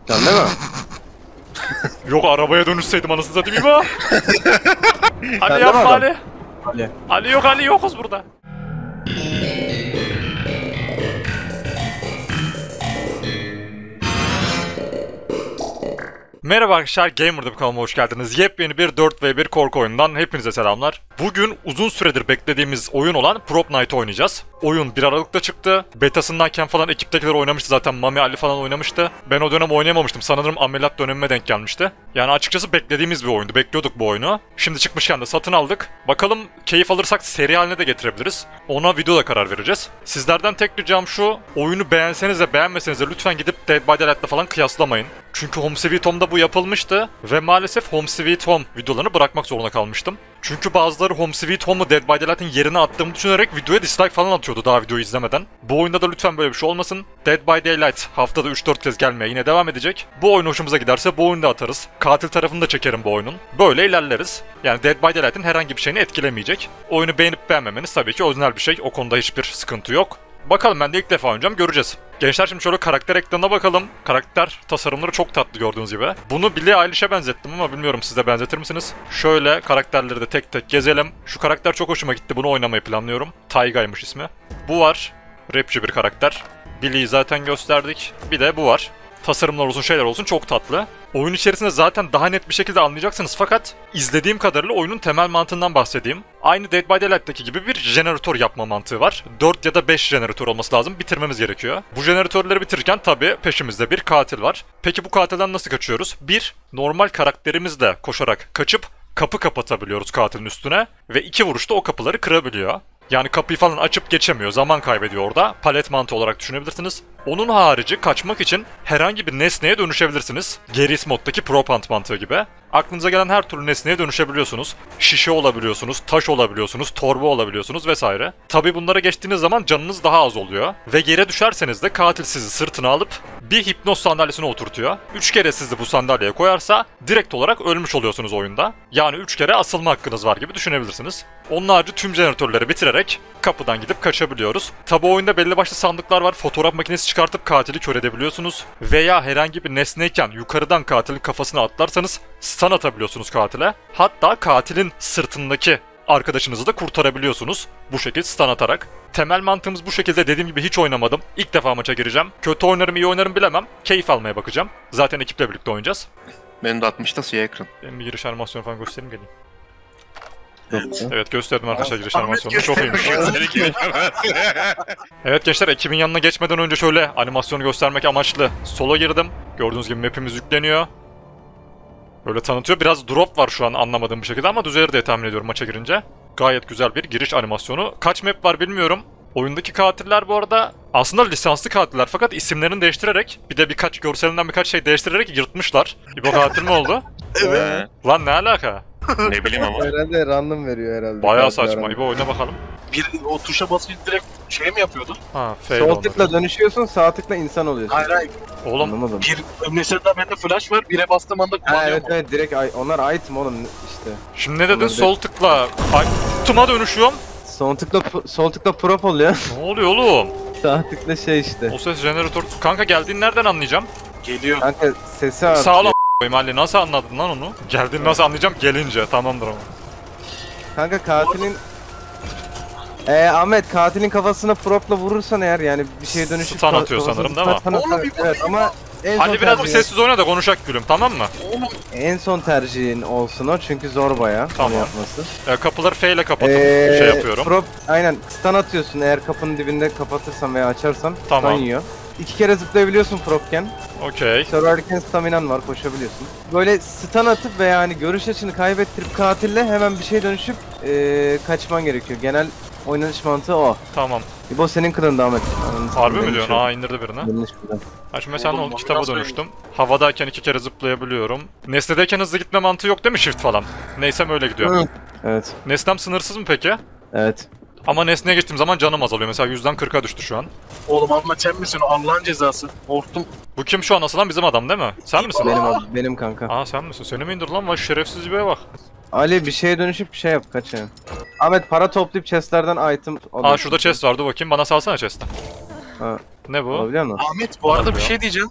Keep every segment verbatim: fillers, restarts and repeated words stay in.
Can değil mi? Yok arabaya dönüşseydim anasını satayım İbo. Ali Sen yapma de mi Ali. Ali. Ali yok Ali yokuz burada. Merhaba arkadaşlar, Gamer'da bir kanalıma hoş geldiniz. Yepyeni bir dört ve bir korku oyunundan hepinize selamlar. Bugün uzun süredir beklediğimiz oyun olan Prop Night oynayacağız. Oyun bir Aralık'ta çıktı. Betasındayken falan ekiptekiler oynamıştı zaten. Mami Ali falan oynamıştı. Ben o dönem oynayamamıştım. Sanırım ameliyat dönemime denk gelmişti. Yani açıkçası beklediğimiz bir oyundu. Bekliyorduk bu oyunu. Şimdi çıkmışken de satın aldık. Bakalım keyif alırsak seri haline de getirebiliriz. Ona videoda karar vereceğiz. Sizlerden tek ricam şu. Oyunu beğenseniz de beğenmeseniz de lütfen gidip Dead by Daylight'la falan kıyaslamayın. Çünkü Home Sweet Home'da bu yapılmıştı ve maalesef Home Sweet Home videolarını bırakmak zorunda kalmıştım. Çünkü bazıları Home Sweet Home'u Dead by Daylight'ın yerine attığımı düşünerek videoya dislike falan atıyordu daha videoyu izlemeden. Bu oyunda da lütfen böyle bir şey olmasın. Dead by Daylight haftada üç dört kez gelmeye yine devam edecek. Bu oyun hoşumuza giderse bu oyunu da atarız. Katil tarafını da çekerim bu oyunun. Böyle ilerleriz. Yani Dead by Daylight'ın herhangi bir şeyini etkilemeyecek. Oyunu beğenip beğenmemeniz tabii ki öznel bir şey. O konuda hiçbir sıkıntı yok. Bakalım, ben de ilk defa oynayacağım, göreceğiz. Gençler şimdi şöyle karakter ekranına bakalım. Karakter tasarımları çok tatlı gördüğünüz gibi. Bunu Billie Eilish'e benzettim ama bilmiyorum siz de benzetir misiniz? Şöyle karakterleri de tek tek gezelim. Şu karakter çok hoşuma gitti, bunu oynamayı planlıyorum. Taiga'ymış ismi. Bu var. Rapçi bir karakter. Billie'yi zaten gösterdik. Bir de bu var. Tasarımlar olsun şeyler olsun çok tatlı. Oyun içerisinde zaten daha net bir şekilde anlayacaksınız fakat izlediğim kadarıyla oyunun temel mantığından bahsedeyim. Aynı Dead by Daylight'taki gibi bir jeneratör yapma mantığı var. dört ya da beş jeneratör olması lazım, bitirmemiz gerekiyor. Bu jeneratörleri bitirirken tabii peşimizde bir katil var. Peki bu katilden nasıl kaçıyoruz? Bir, normal karakterimizle koşarak kaçıp kapı kapatabiliyoruz katilin üstüne ve iki vuruşta o kapıları kırabiliyor. Yani kapıyı falan açıp geçemiyor, zaman kaybediyor orada. Palet mantığı olarak düşünebilirsiniz. Onun harici kaçmak için herhangi bir nesneye dönüşebilirsiniz. Geris moddaki Prop Hunt mantığı gibi. Aklınıza gelen her türlü nesneye dönüşebiliyorsunuz. Şişe olabiliyorsunuz, taş olabiliyorsunuz, torba olabiliyorsunuz vesaire. Tabi bunlara geçtiğiniz zaman canınız daha az oluyor. Ve yere düşerseniz de katil sizi sırtına alıp bir hipnoz sandalyesine oturtuyor. üç kere sizi bu sandalyeye koyarsa direkt olarak ölmüş oluyorsunuz oyunda. Yani üç kere asılma hakkınız var gibi düşünebilirsiniz. Onun harici tüm jeneratörleri bitirerek kapıdan gidip kaçabiliyoruz. Tabi oyunda belli başlı sandıklar var. Fotoğraf makinesi çıkartıp katili kör edebiliyorsunuz. Veya herhangi bir nesneyken yukarıdan katilin kafasına atlarsanız stun atabiliyorsunuz katile. Hatta katilin sırtındaki arkadaşınızı da kurtarabiliyorsunuz bu şekilde stun atarak. Temel mantığımız bu şekilde, dediğim gibi hiç oynamadım. İlk defa maça gireceğim. Kötü oynarım iyi oynarım bilemem. Keyif almaya bakacağım. Zaten ekiple birlikte oynayacağız. Benim de altmışta siyah ekran. Benim bir giriş animasyonu falan göstereyim geleyim. Evet. Evet gösterdim arkadaşlar giriş animasyonu. Çok iyiymiş. Evet gençler, ekibin yanına geçmeden önce şöyle animasyonu göstermek amaçlı sola girdim. Gördüğünüz gibi map'imiz yükleniyor. Böyle tanıtıyor. Biraz drop var şu an anlamadığım bir şekilde ama düzelir diye tahmin ediyorum maça girince. Gayet güzel bir giriş animasyonu. Kaç map var bilmiyorum. Oyundaki katiller bu arada aslında lisanslı katiller fakat isimlerini değiştirerek, bir de birkaç görselinden birkaç şey değiştirerek yırtmışlar. İbo katil mi oldu? Evet. Lan ne alaka? Ne bileyim ama. Herhalde random veriyor herhalde. Bayağı saçma. İbo oyna bakalım. Bir o tuşa basınca direkt şey mi yapıyordu? Ha, fail Sol oldu. tıkla dönüşüyorsun, sağ tıkla insan oluyorsun. Hayır hayır. Oğlum Anlamadım. Bir mesela bende flash var. Bire bastığım anda Ha, kullanıyorum. evet evet direkt ay- onlar item oğlum işte. şimdi ne dedin? Olabilir. Sol tıkla ay tuma dönüşüyorum. Sol tıkla sol tıkla prop oluyor. Ne oluyor oğlum? Sağ tıkla şey işte. O ses jeneratör. Kanka geldiğini nereden anlayacağım? Geliyor. Kanka sesi artıyor. Sağ ol a**ayım Ali, nasıl anladın lan onu? Geldiğini nasıl anlayacağım? Gelince tamamdır ama. Kanka katilin Eee Ahmet, katilin kafasına propla vurursan eğer, yani bir şeye dönüşüp Stun atıyor kafasına sanırım değil mi? stun atar- Oğlum bir evet ama en son Ali biraz bir tercihin- sessiz oyna da konuşak gülüm, tamam mı? En son tercihin olsun o, çünkü zor bayağı Tamam. onu yapması. Ee, kapıları F ile kapatıp Ee, şey yapıyorum. Prop, aynen stun atıyorsun eğer kapının dibinde kapatırsan veya açarsan, Tamam. stun yiyor. İki kere zıplayabiliyorsun propken. Okey. Survivor'ken staminan var, koşabiliyorsun. Böyle stun atıp veya hani görüş açını kaybettirip katille hemen bir şey dönüşüp ee, kaçman gerekiyor. Genel oynanış mantığı o. Tamam. İbo senin kılığında Ahmet. Ananı Harbi satayım, mi diyorsun? benim Aa, indirdi birini. şey- Yanlış bildim. Ha şimdi mesela ne Oğlum, oldu? bu Kitaba nasıl dönüştüm. Havadayken iki kere zıplayabiliyorum. Nesnedeyken hızlı gitme mantığı yok değil mi shift falan? Neysem öyle gidiyor. Hı. Evet. Nesnem sınırsız mı peki? Evet. Ama nesneye geçtiğim zaman canım azalıyor. Mesela yüzden kırka düştü şu an. Oğlum amma sen misin? Allah'ın cezası. Korktum. Bu kim şu an asılan? Bizim adam değil mi? Sen misin? Benim abi, benim kanka. Aa sen misin? Seni mi indir lan? Vay şerefsiz bir bak. Ali bir şeye dönüşüp bir şey yap, kaç yani. Ahmet para toplayıp chestlerden item... Aa şurada chest var, dur bakayım, bana salsana chest'ten. Ha, Ne bu? olabiliyor musun? Ahmet bu arada bir Oluyor. şey diyeceğim.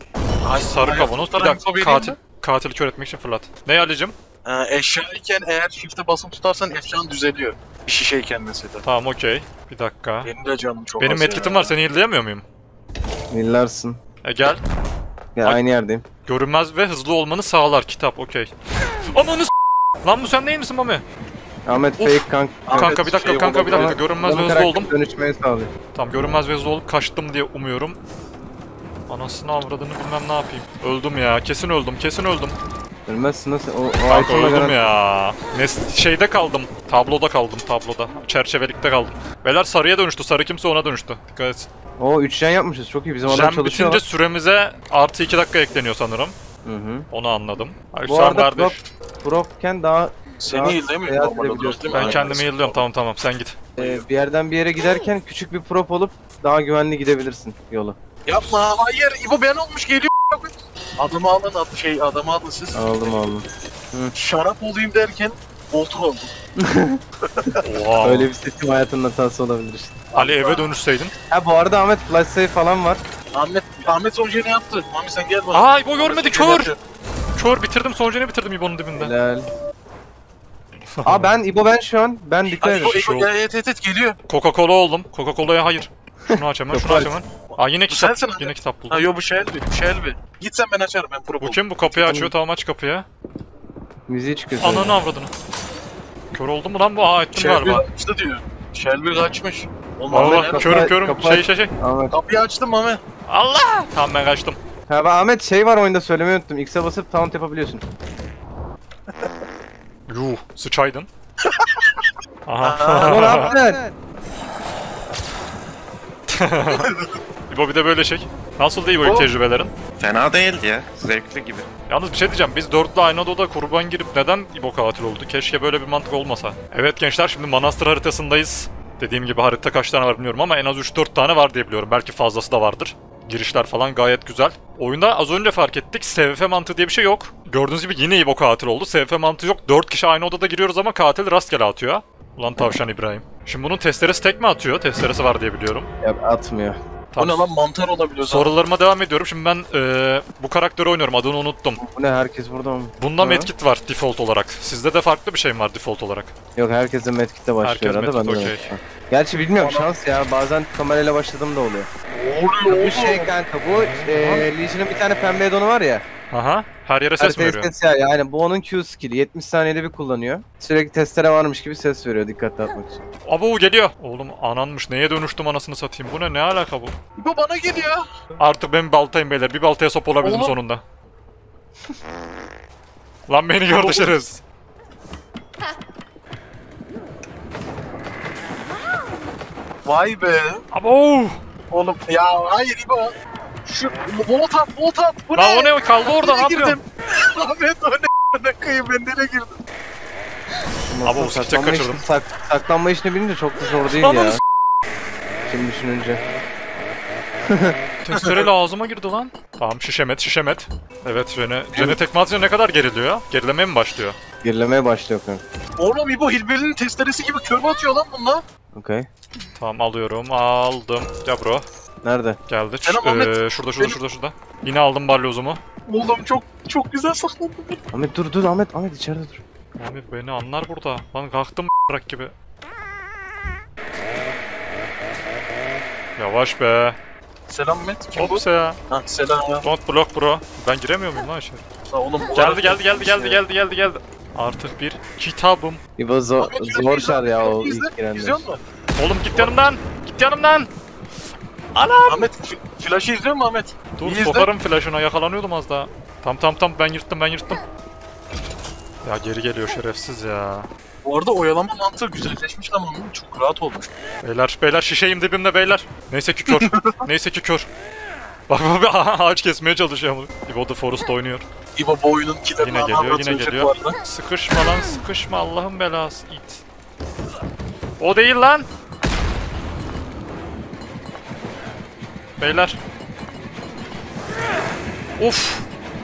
Ay, Sarı ay, kavanoz. Bir fotoğraf dakika vereyim katil, mi? katili kör etmek için fırlat. Ne Ali'cim? Ee, eşyayken eğer shift'e basılı tutarsan eşyan düzeliyor. Bir şişeyken mesela. Tamam okey. Bir dakika. Benim de canım çok Benim az medkitim ya. var, seni heal'leyemiyor muyum? Millarsın. E gel. Ya Ay- aynı yerdeyim. Görünmez ve hızlı olmanı sağlar kitap, okey. Ananı s***! Lan bu sen değil misin Mami? Ahmet Of. fake kank. Kanka bir dakika, şey kanka bir dakika. olabilir. Görünmez ve Benim hızlı karakter oldum. Dönüşmeye sağlıyor. Tamam, görünmez ve hızlı olup kaçtım diye umuyorum. Anasını avradını bilmem ne yapayım. Öldüm ya, kesin öldüm, kesin öldüm. Ölmezsin nasıl? O, o Kanka item'la öldüm garanti- ya. Nes şeyde kaldım. Tabloda kaldım, tabloda. Çerçevelikte kaldım. Beyler sarıya dönüştü, sarı kimse ona dönüştü. Dikkat et. O üç gen yapmışız. Çok iyi. Bizim adam Jam çalışıyor. bitince süremize artı iki dakika ekleniyor sanırım. Hı hı. Onu anladım. Hayır Bu sen arada kardeş. prop, propken daha Seni Daha izlemiyor seyahat normalde edebiliyorsun. değil mi? Ben Aynen. kendimi heal'lıyorum, tamam tamam sen git. e, bir yerden bir yere giderken küçük bir prop olup daha güvenli gidebilirsin yolu. Yapma hayır İbo ben olmuş geliyor. Adamı alın ad şey adamı alın siz. Aldım aldım. Şarap olayım derken koltuk oldum. Oha. Öyle bir seçim hayatının hatası olabilir işte. Ali eve dönüşseydin. Ha bu arada Ahmet flash save falan var. Ahmet Ahmet sonucu ne yaptı? Mami sen gel bana. Aa İbo görmedi, Ahmet sonucu kör! yaptı. Kör bitirdim, sonucunu bitirdim İbo'nun dibinde. Helal. Aa ben İbo ben şu an. Ben dikkat Ay, edin. İbo Şu- İbo gel et et et geliyor. Coca-Cola oldum. Coca-Cola'ya hayır. Şunu aç hemen, şunu aç hemen. Aa yine kitap, Sensin abi. yine kitap Ha buldum. yo bu Shelby, Shelby. Git sen ben açarım ben pro Bu buldum. kim? Bu kapıyı açıyor, tamam aç kapıyı. Müziği çıkıyor. Ananı sadece. avradını. Kör oldu mu lan bu? Aa ettim Shelby galiba. kaçtı diyor. Shelby kaçmış. Oğlum Baba Ahmet bak nerede? körüm körüm. kapı- Şey şey şey. Ahmet. Kapıyı açtım Mami. Allah! Tamam ben kaçtım. Ha ben Ahmet şey var oyunda söylemeyi unuttum. X'e basıp taunt yapabiliyorsun. Yuh sıçaydın. Aa, Aha. ne yaptın? İbo bir de böyle şey. Nasıl değil bu O- tecrübelerin? Fena değildi ya. Zevkli gibi. Yalnız bir şey diyeceğim. Biz dörtlü aynı odada kurban girip neden İbo katil oldu? Keşke böyle bir mantık olmasa. Evet gençler şimdi Manastır haritasındayız. Dediğim gibi harita kaç tane var bilmiyorum ama en az üç dört tane var diye biliyorum. Belki fazlası da vardır. Girişler falan gayet güzel. Oyunda az önce fark ettik. S V F mantığı diye bir şey yok. Gördüğünüz gibi yine İbo katil oldu. S V F mantığı yok. dört kişi aynı odada giriyoruz ama katil rastgele atıyor. Ulan tavşan İbrahim. Şimdi bunun testeresi tek mi atıyor? Testeresi var diye biliyorum. Yok atmıyor. Bu ne lan mantar olabiliyor. Sorularıma devam ediyorum. Şimdi ben eee, bu karakteri oynuyorum. Adını unuttum. Bu ne herkes burada mı? Bunda Ha? medkit var default olarak. Sizde de farklı bir şey mi var default olarak? Yok herkese medkit'te başlıyor Herkes herhalde. medkit, Ben de okey. medkit var. Gerçi bilmiyorum şans ya. Bazen kamerayla başladığım da oluyor. Ne oluyor Bu şey kanka bu e, Legion'ın bir tane pembe addonu var ya. Aha. Her yere ses mi Haritaya veriyor? ses ya yani bu onun Q skill'i. yetmiş saniyede bir kullanıyor. Sürekli testere varmış gibi ses veriyor dikkatli atmak için. Abo geliyor. Oğlum ananmış. Neye dönüştüm anasını satayım. Bu ne? Ne alaka bu? Bu bana geliyor. Artık ben bir baltayım beyler. Bir baltaya sop olabildim Oğlum. sonunda. Lan beni gördü şerefsiz. Vay be. Abo! Oğlum ya hayır İbo. Şu volt at volt at. Bu Lan ne? o ne? Kaldı orada ne Nereye yapıyorsun? girdim? Ahmet o ne? Ne kıyım ben nereye girdim? Abi, o Nasıl sikecek saklanma kaçırdım. işini- sak, saklanma işini bilince çok da zor değil Ananı ya. s- Şimdi düşününce. Testereyle ağzıma girdi lan. Tamam şişemet şişemet. Evet Jene. Jene tekme atınca ne kadar geriliyor? Gerilemeye mi başlıyor? Gerilemeye başlıyor kanka. Oğlum İbo Hilbeli'nin testeresi gibi körbe atıyor lan bunlar. Okey. Tamam alıyorum. Aldım. Gel bro. Nerede? Geldi. Selam Ahmet. Ee, şurada şurada Benim- şurada şurada. Yine aldım balyozumu. Oğlum çok çok güzel saklandı. Ahmet dur dur Ahmet Ahmet içeride dur. Abi beni anlar burada. Lan kalktım bırak gibi. Yavaş be. Selam Met. Kim bu? Ops ya. Ha selam. Don't block bro. Ben giremiyor muyum lan içeri? Ha, oğlum bu Geldi arada- geldi geldi geldi geldi geldi geldi. Artık bir kitabım. İbo zor, Ahmet, zor izle, şar ya o izle, ilk girenler. İzliyor musun? Oğlum git yanımdan. Git yanımdan. Anam. Ahmet f- Flash'ı izliyor musun Ahmet? Dur İyi izle. sokarım flash'ına yakalanıyordum az daha. Tam tam tam ben yırttım ben yırttım. Ya geri geliyor şerefsiz ya. Bu arada oyalama mantığı güzelleşmiş lan onun. Çok rahat olmuş. Beyler beyler şişeyim dibimde beyler. Neyse ki kör. Neyse ki kör. Bak bak bak, ağaç kesmeye çalışıyor ama. İbo The Forest oynuyor. İbo bu oyunun killerini Yine geliyor, yine anlatacak geliyor. bu arada. Sıkışma lan sıkışma Allah'ın belası it. O değil lan. Beyler. Of.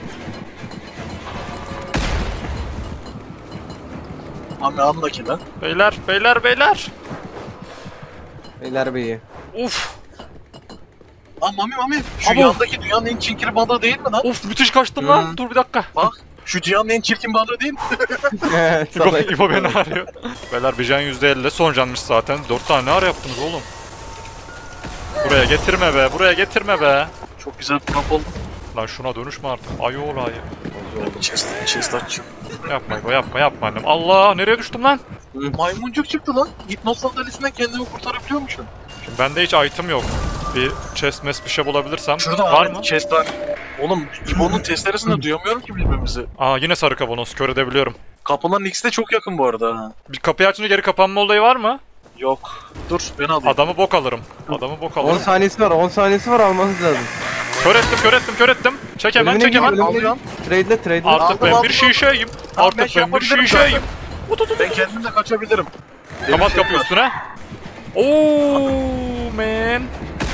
Abi anla ki lan. Beyler beyler beyler. Beyler beyi. Uf. Lan Mami Mami şu Abo. yandaki dünyanın en çirkin balığı değil mi lan? Of müthiş kaçtım Hı. lan. Dur bir dakika. Bak şu dünyanın en çirkin balığı değil mi? İbo, Salak. İbo beni arıyor. Beyler bir can yüzde elli. Son canmış zaten. dört tane ne ara yaptınız oğlum? Buraya getirme be. Buraya getirme be. Çok güzel prop oldu. Lan şuna dönüşme artık. Ayı olayı. Chest, chest açıyor. Yapma İbo yapma yapma annem. Allah nereye düştüm lan? Maymuncuk çıktı lan. Hipnoz sandalyesinden kendimi kurtarabiliyormuşum. Şimdi bende hiç item yok. Bir chest mes bir şey bulabilirsem. Şurada var Ahmet, mı? chest var. Oğlum İbo'nun testeresinde duyamıyorum ki birbirimizi. Aa yine sarı kavanoz. Kör edebiliyorum. Kapıların ikisi de çok yakın bu arada. ha. Bir kapıyı açınca geri kapanma olayı var mı? Yok. Dur ben alayım. Adamı bok alırım. Adamı bok on alırım. saniyesi var, on saniyesi var almanız lazım. Kör ettim kör ettim kör ettim. Çek hemen Ölümüne çek gir, hemen. ölümüne Alıyorum. gir. Trade'le, trade'le. Artık Aldım, ben aldım, bir aldım. şişeyim. Tamam, ben Artık şey ben bir yapabilirim şişeyim. Ben kendimle kaçabilirim. Kapat kapıyı üstüne. Oo man.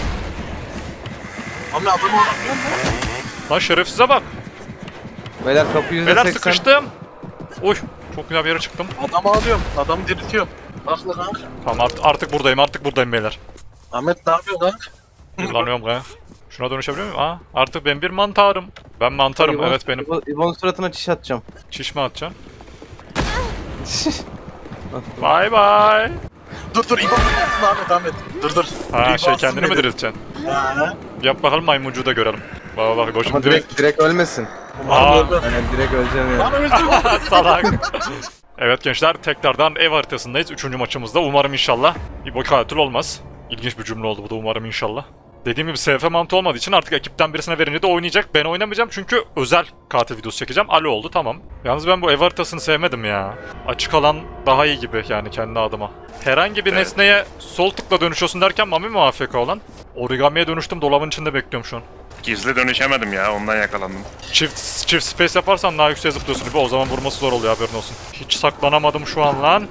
Ama adamı alamıyor mu? Lan şerefsize bak. Beyler kapı yüzde Beyler seksen. sıkıştım. Oy çok güzel bir yere çıktım. Adamı alıyorum. Adamı diriltiyorum. Bak lan ha. Tamam artık, artık buradayım artık buradayım beyler. Ahmet ne yapıyor lan? Kullanıyorum ga. Şuna dönüşebiliyor muyum? Aa artık ben bir mantarım. Ben mantarım İbon- evet benim. İbon- İbon suratına çiş atacağım. Çiş mi atacağım? Bye bye. Dur dur İbo diriltsin Ahmet Ahmet. Dur dur. Ha İbo şey atsın kendini mi beni. dirilteceksin? Ha. Yap bakalım maymuncuğu da görelim. Bak bak boşum Ama direkt. direkt, direkt ölmesin. Aa. Umarım ölmez. Yani direkt öleceğim yani. Lan öldü. Salak. Evet gençler tekrardan ev haritasındayız. Üçüncü maçımızda. Umarım inşallah İbo katil olmaz. İlginç bir cümle oldu bu da umarım inşallah. Dediğim gibi S F mantığı olmadığı için artık ekipten birisine verince de oynayacak. Ben oynamayacağım çünkü özel katil videosu çekeceğim. Ali oldu tamam. Yalnız ben bu ev haritasını sevmedim ya. Açık alan daha iyi gibi yani kendi adıma. Herhangi bir Evet. nesneye sol tıkla dönüşüyorsun derken Mami mi A F K olan? Origami'ye dönüştüm, dolabın içinde bekliyorum şu an. Gizli dönüşemedim ya, ondan yakalandım. Çift, çift space yaparsan daha yükseğe zıplıyorsun gibi, o zaman vurması zor oluyor haberin olsun. Hiç saklanamadım şu an lan.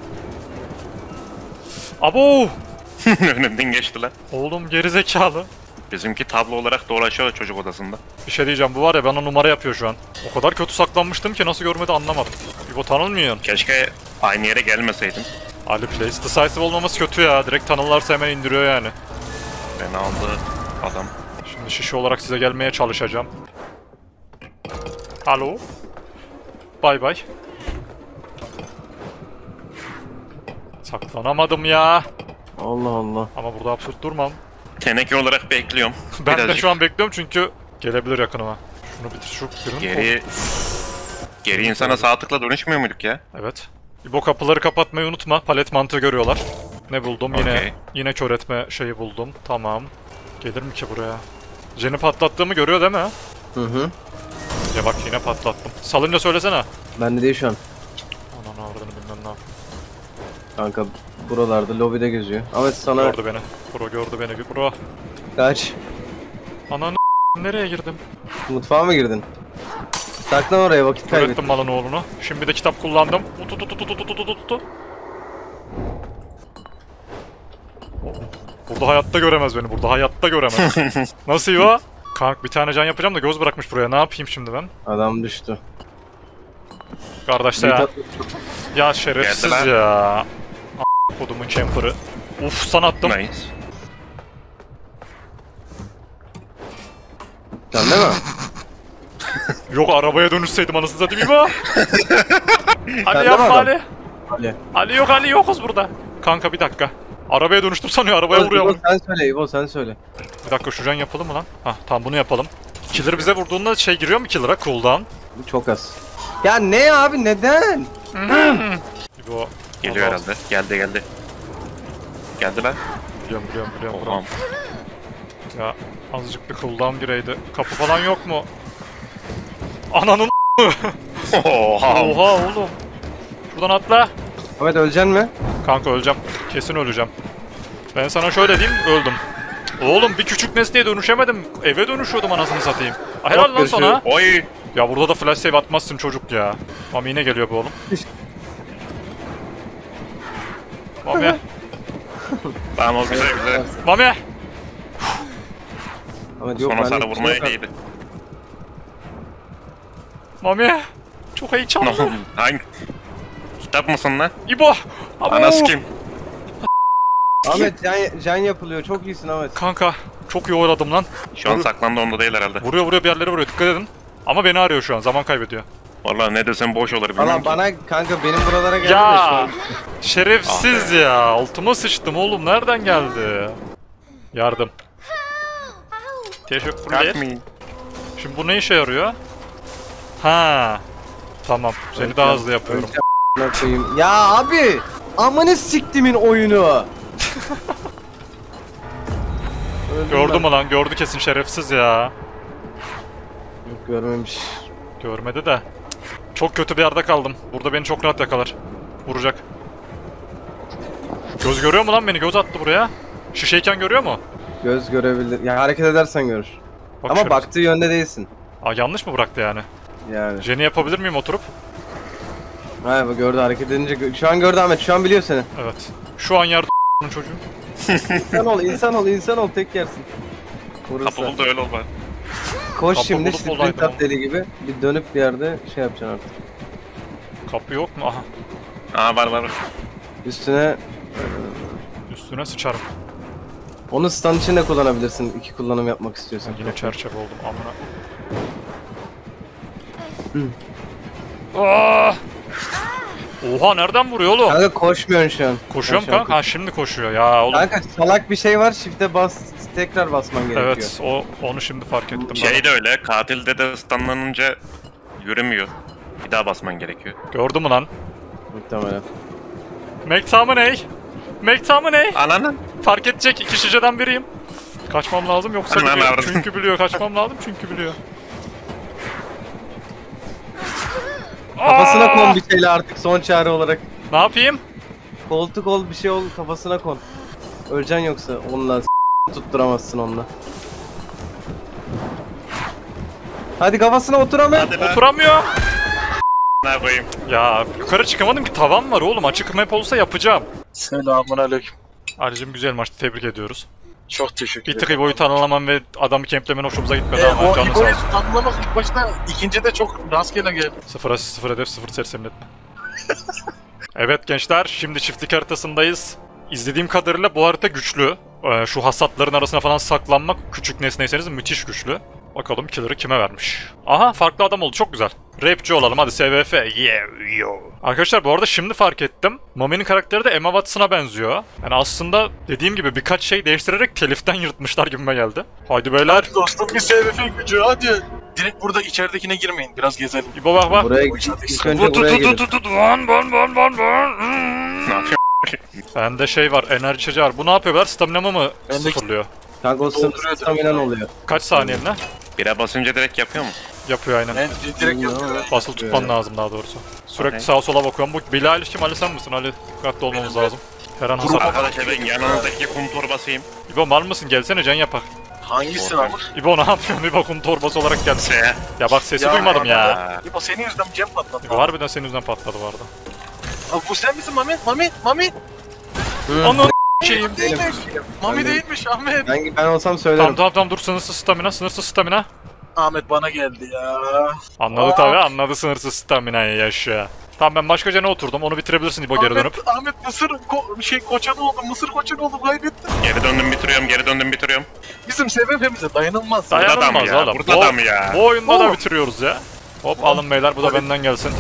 Abo! Önümden geçti lan. Oğlum gerizekalı. Bizimki tablo olarak dolaşıyor çocuk odasında. Bir şey diyeceğim, bu var ya bana numara yapıyor şu an. O kadar kötü saklanmıştım ki nasıl görmedi anlamadım. İbo tanınmıyor. Keşke aynı yere gelmeseydim. Ali Place. Decisive olmaması kötü ya. Direkt tanırlarsa hemen indiriyor yani. Beni aldı adam. Şimdi şişe olarak size gelmeye çalışacağım. Alo. Bay bay. Saklanamadım ya. Allah Allah. Ama burada absürt durmam. Teneke olarak bekliyorum. Ben de Birazcık şu an bekliyorum çünkü gelebilir yakınıma. Şunu bitir, şu birini Geri... Geri insana sağ tıkla dönüşmüyor muyduk ya? Evet. İbo kapıları kapatmayı unutma. Palet mantığı görüyorlar. Ne buldum? Yine Okey. yine kör etme şeyi buldum. Tamam. Gelir mi ki buraya? Jen'i patlattığımı görüyor değil mi? Hı hı. Ya bak yine patlattım. Salınca söylesene. Bende değil şu an. Ananı avradını bilmem ne yapayım. Kanka buralarda lobide geziyor. Ahmet sana Gördü beni. Bro gördü beni. Bro. kaç. Ananı nereye girdim? Mutfağa mı girdin? Saklan oraya, vakit Kör kaybet. ettim malın oğlunu. Şimdi de kitap kullandım. Utu tutu tutu tutu tutu tutu. Burada hayatta göremez beni. Burada hayatta göremez. Nasıl ya? Kank bir tane can yapacağım da göz bırakmış buraya. Ne yapayım şimdi ben? Adam düştü. Kardeşte ya. Ya şerefsiz Geldi lan. ya. A- Kodumun camper'ı. Uf sana attım. Nice. Sen değil mi? Yok arabaya dönüşseydim anasını satayım İbo. Ali mi yapma adam? Ali. Ali. Ali yok Ali yokuz burada. Kanka bir dakika. Arabaya dönüştüm sanıyor arabaya vuruyor. İbo sen söyle, İbo sen söyle. Bir dakika şu can yapalım mı lan? Hah tamam bunu yapalım. Killer bize vurduğunda şey giriyor mu killer'a? Cooldown. Bu çok az. Ya ne abi, neden? İbo. Geliyor Allah herhalde. Geldi geldi. Geldi lan. Biliyorum biliyorum biliyorum. Tamam. Ya azıcık bir cooldown gireydi. Kapı falan yok mu? Ananın Oha. Oha oğlum. Şuradan atla. Ahmet öleceksin mi? Kanka öleceğim. Kesin öleceğim. Ben sana şöyle diyeyim, öldüm. Oğlum bir küçük nesneye dönüşemedim. Eve dönüşüyordum anasını satayım. Ah, helal lan sana. Oy. Ya burada da flash save atmazsın çocuk ya. Mami yine geliyor bu oğlum. Mami. Tamam o güzel güzel. Mami. Ahmet yok, Sonra bende sana hiçbir vurmaya şey yok. iyiydi. Mami. Çok heyecanlı. Hangi? Kitap mısın lan? İbo. Abo. Anas kim? Ahmet can, can yapılıyor, çok iyisin Ahmet. Kanka. Çok iyi oyladım lan. Şu an Vur- saklandı onda değil herhalde. Vuruyor vuruyor bir yerlere vuruyor. Dikkat edin. Ama beni arıyor şu an. Zaman kaybediyor. Vallahi ne desem boş olur bilmiyorum Valla ki. bana kanka benim buralara geldi de şu Ya an. şerefsiz ya. Altıma sıçtım oğlum. Nereden geldi? Yardım. Teşekkürler. Kalkmayın. Şimdi bu ne işe yarıyor? Ha. Tamam. Seni daha hızlı yapıyorum. Ne koyayım? Ya abi! Amını siktimin oyunu! Öldüm Gördü ben. mü lan? Gördü kesin şerefsiz ya. Yok görmemiş. Görmedi de. Çok kötü bir yerde kaldım. Burada beni çok rahat yakalar. Vuracak. Göz görüyor mu lan beni? Göz attı buraya. Şişeyken görüyor mu? Göz görebilir. Ya hareket edersen görür. Bak Ama şerefsiz. baktığı yönde değilsin. Aa, yanlış mı bıraktı yani? Yani. Jenny yapabilir miyim oturup? Hayır bak gördü hareket edince. gö- Şu an gördü Ahmet. Şu an biliyor seni. Evet. Şu an yardım çocuğum. İnsan ol, insan ol, insan ol. Tek yersin. Vurursa. Kapı buldu öyle olma. Koş Kapı şimdi bulup sprint olaydım at deli gibi. Bir dönüp bir yerde şey yapacaksın artık. Kapı yok mu? Aha. Aa var var. Üstüne Üstüne sıçarım. onu stun için de kullanabilirsin. İki kullanım yapmak istiyorsan. Yine çerçeve oldum amına. Hı. Aa! Oha nereden vuruyor oğlum? Kanka koşmuyorsun şu an. Koşuyorum Ben şu an kanka. Ha şimdi koşuyor ya oğlum. Kanka salak bir şey var. Shift'e bas, tekrar basman gerekiyor. Evet, o onu şimdi fark ettim. Şey de öyle. Katilde de stunlanınca yürümüyor. Bir daha basman gerekiyor. Gördün mü lan? Muhtemelen. McTominay! McTominay! Ananı. Fark edecek iki şişeden biriyim. Kaçmam lazım yoksa Aman biliyor. avradım. Çünkü biliyor kaçmam lazım çünkü biliyor. Kafasına Aa! kon bir şeyle artık son çare olarak. Ne yapayım? Koltuk ol bir şey ol kafasına kon. Öleceksin yoksa onunla s- tutturamazsın onunla. Hadi kafasına otur Ahmet. Hadi lan. Oturamıyor. Ne yapayım? Ya yukarı çıkamadım ki, tavan var oğlum. Açık map olsa yapacağım. Selamünaleyküm. Ali'cim güzel maçtı, tebrik ediyoruz. Çok teşekkür Bir ederim. tık İbo'yu tanımlaman ve adamı kemplemen hoşumuza gitmedi Ee, ama o canın sağ İbo'yu olsun. tanımlamak ilk başta, ikinci de çok rastgele geldi. Sıfır asist, sıfır hedef, sıfır sersemletme. Evet gençler, şimdi çiftlik haritasındayız. İzlediğim kadarıyla bu harita güçlü. Ee, şu hasatların arasına falan saklanmak, küçük nesneyseniz müthiş güçlü. Bakalım killer'ı kime vermiş. Aha, farklı adam oldu, çok güzel. Rapçi olalım hadi, S V F. Yeah, yo. Arkadaşlar bu arada şimdi fark ettim. Mami'nin karakteri de Emma Watson'a benziyor. Yani aslında dediğim gibi birkaç şey değiştirerek teliften yırtmışlar gibime geldi. Haydi beyler. Dostum bir S V F gücü hadi. Direkt burada içeridekine girmeyin, biraz gezelim. İbo bak bak. Buraya Bu git. işaret İlk işte. önce buraya gelin. Van van van van van. Ne yapıyorsun? Bende şey var, enerji içeceği var. Bu ne yapıyor beyler? Staminamı mı Bende- sıfırlıyor? Kanka o Dolduruyor sınırsız staminan oluyor. Kaç saniyeliğine? Bire basınca direkt yapıyor mu? Yapıyor aynen. Ben direkt yapıyorum. Basılı tutman lazım daha doğrusu. Sürekli Okey. sağa sola bakıyorum. Bu Bilal Eilish kim? Ali sen misin? Ali dikkatli olmamız Benim, lazım. Her an hasar. Arkadaşlar ben yanınızdaki kum torbasıyım. İbo mal mısın? Gelsene can yapak. Hangisi Korkak. ama? İbo ne yapıyorsun? İbo kum torbası olarak geldi. Se. Ya bak sesi Ya, duymadım ya. Aa, İbo senin yüzünden cem patladı. İbo harbiden senin yüzünden patladı bu arada. Abi bu sen misin Mami? Mami? Mami? Onu şeyim. Değilmiş. Mami Ben de- değilmiş Ahmet. Ben, ben olsam söylerim. Tamam tamam tamam dur, sınırsız stamina, sınırsız stamina. Ahmet bana geldi ya. Anladı Aa. tabi, anladı sınırsız staminayı yaşa. Tamam ben başka cana oturdum, onu bitirebilirsin İbo geri dönüp. Ahmet, Ahmet Mısır ko şey koçanı oldu, Mısır koçanı oldu, kaybettim. Geri döndüm bitiriyorum, geri döndüm bitiriyorum. Bizim sebebimize dayanılmaz. Dayan- Burada da mı Dayanılmaz ya? oğlum. Burada Bu- da mı ya? Bu oyunda da Oh. bitiriyoruz ya. Hop alın beyler, bu da benden gelsin.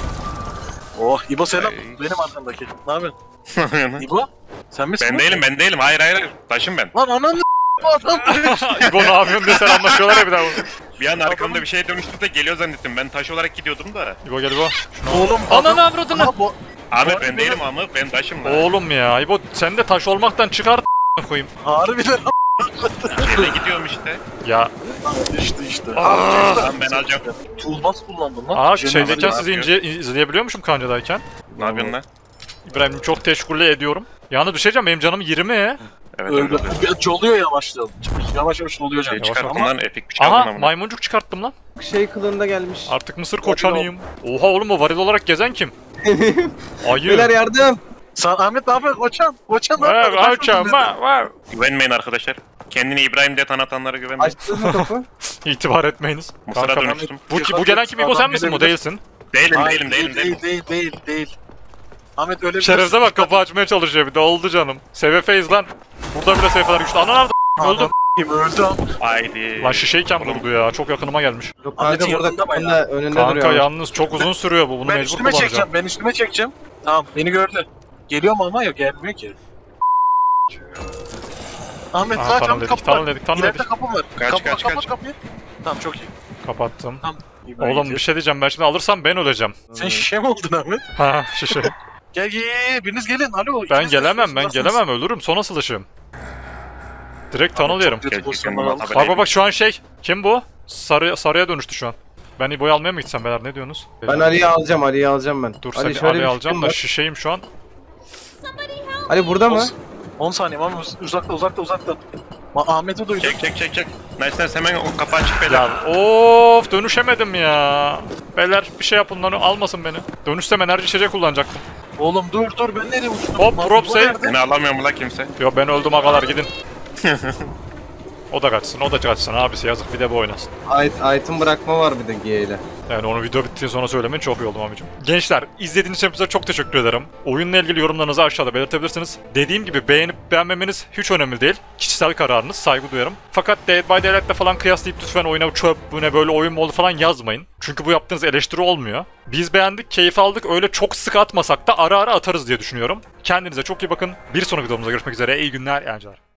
Oh İbo selam. Ay. Benim arkamdaki. Ne yapıyorsun? İbo? Sen misin? Ben değilim, ben değilim. Hayır hayır hayır. Taşım ben. Lan ananı bu adam. İbo ne yapıyorsun diye sen anlaşıyorlar ya bir daha. Bir an arkamda bir şey dönüştü de geliyor zannettim. Ben taş olarak gidiyordum da. İbo gel İbo. Oğlum Ananı avradını. Aha, bu, Ahmet ben değilim ama ben taşım lan. Oğlum ya İbo sen de taş olmaktan çıkar koyayım. harbiden Şeyle gidiyorum işte. Ya düştü işte. Tamam ben alacağım. Toolbox kullandım lan. aa Cenab-ı şeydeyken Hak. sizi ince, izleyebiliyormuşum kancadayken. Ne yapıyorsun lan? İbrahim'im çok teşekkür ediyorum. Yalnız bir şey diyeceğim, benim canım yirmi. Evet öyle Öyle. oluyor. Ya çoluyor yavaşça. Yavaş yavaş oluyor Şey canım. çıkarttım Ama lan, epik bir şey aldım Aha ama. maymuncuk çıkarttım lan. Şey kılığında gelmiş. Artık Mısır koçanıyım. Oha oğlum, o varil olarak gezen kim? Ayı. Beyler yardım. sen Ahmet ne yapıyorsun? Koçan. Koçan ne Var yapıyorsun? açam var var. Güvenmeyin arkadaşlar. Kendini İbrahim diye tanıtanlara güvenmeyin. Açtınız mı kapı? İtibar etmeyiniz. Mısır'a Kanka, dönüştüm. bu, ki- bu gelen kim İbo, sen misin? Bu değilsin. Değilim Hayır, değilim değilim değil, değilim. değil, değil, değil. Ahmet öyle bir Şerefsize bak, kapı açmaya çalışıyor bir de, oldu canım. S V F'yiz lan. Burada bile S V F'ler güçlü. Ana nerede? Öldüm. öldü ama. Haydi. Lan şişeyken Oğlum, vurdu ya. Çok yakınıma gelmiş. Yok Ahmet'in kanka burada yanında kapının bayağı. da önünde Kanka duruyor. yalnız çok uzun sürüyor bu. Bunu Ben mecbur üstüme kullanacağım. çekeceğim. Ben üstüme çekeceğim. Tamam beni gördü. Geliyor mu ama yok gelmiyor ki. Ahmet Aha, zaten tunnel dedik, kapı tunnel var. dedik, tunnel İleride dedik. kapı var. Kaç, kapı, kaç, kapat kaç. kapıyı. Tamam çok iyi. Kapattım. Tamam. iyi, böyle Oğlum gidiyor. bir şey diyeceğim. Ben şimdi alırsam ben öleceğim. Sen şişe mi oldun Ahmet? Ha şişe. Gel gel gel biriniz gelin. Alo. Ben ikiniz de gelemem ben şurasınız. gelemem ölürüm. Son asılışım. Direkt tunnel yerim. Çok kötü Gel, pozisyonlar gel, aldık. gel. Bak bak bak şu an şey. Kim bu? Sarı, sarıya dönüştü şu an. Ben İbo'yu almaya mı gitsem beyler ne diyorsunuz? Ben Ali'yi alacağım, Ali'yi alacağım ben. Dur Ali seni şöyle Ali bir alacağım fikrim da var. şişeyim şu an. Ali burada mı? on saniye ama uzakta uzakta uzakta. Ma Ahmet'i duydum. Çek çek çek çek. Nice nice hemen o kapı açık beyler. Ya of dönüşemedim ya. Beyler bir şey yapın lan almasın beni. Dönüşsem enerji içecek kullanacaktım. Oğlum dur dur ben nereye uçtum? Hop, Lan, prop bu save. nerede? Beni alamıyor mu la kimse? Yo ben öldüm agalar gidin. O da kaçsın o da kaçsın abisi yazık bir de bu oynasın. It- item bırakma var bir de G ile. Yani onu video bittiği sonra söylemeyin çok iyi oldu amicim. Gençler izlediğiniz için size çok teşekkür ederim. Oyunla ilgili yorumlarınızı aşağıda belirtebilirsiniz. Dediğim gibi beğenip beğenmemeniz hiç önemli değil. Kişisel kararınız saygı duyarım. Fakat Dead by Daylight'la falan kıyaslayıp lütfen oyuna çöp bu ne böyle oyun mu oldu falan yazmayın. Çünkü bu yaptığınız eleştiri olmuyor. Biz beğendik, keyif aldık. Öyle çok sık atmasak da ara ara atarız diye düşünüyorum. Kendinize çok iyi bakın. Bir sonraki videomuzda görüşmek üzere. İyi günler, eğlenceler.